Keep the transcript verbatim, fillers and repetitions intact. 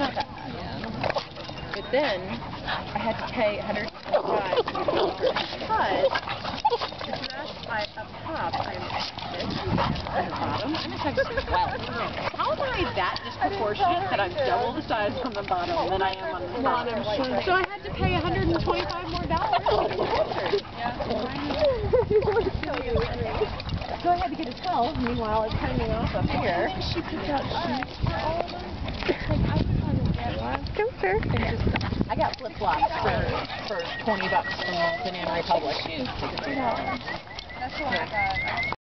not that bad. Yeah. But then I had to pay one hundred twenty-five dollars because the dress I up top I'm this at the bottom. I'm just like swell. How am I that disproportionate that I'm double the size on the bottom than I am on the top? So I had to pay one hundred twenty-five more dollars. Yeah. So I had to get a towel. Meanwhile, it's hanging off up here. And then she picked out sheets for all of them. Like, I was trying to get one. Dozer. And just, I got flip-flops for, for twenty bucks from Banana Republic. That's what I got.